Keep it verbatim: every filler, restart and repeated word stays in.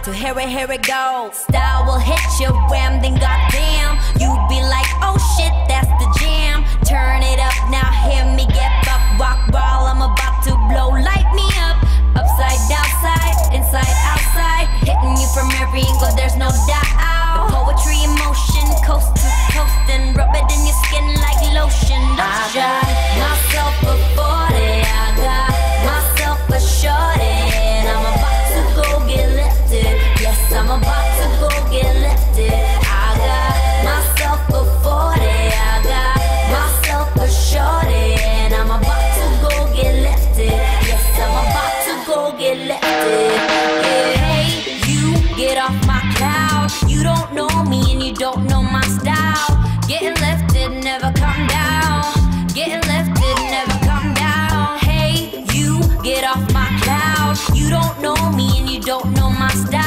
to here it, here it goes. Style will hit you, wham, then goddamn, you be like, oh shit, that's the jam. Turn it up, now hear me get fucked, rock, roll, I'm about to blow, light me up. Upside, downside, inside, outside, hitting you from every angle, there's no doubt. Poetry in motion, coast to coast, and rub it in your skin like lotion. I got myself a forty, I got myself a shorty, and I'm about to go get lifted. Yes, I'm about to go get lifted. I got myself a forty, I got myself a shorty, and I'm about to go get lifted. Yes, I'm about to go get lifted. Yeah. Hey, you get off my cloud. You don't know me and you don't know my style. Getting lifted, never come down. Getting lifted, never come down. Hey, you get off my cloud. You don't know me and you don't know my style.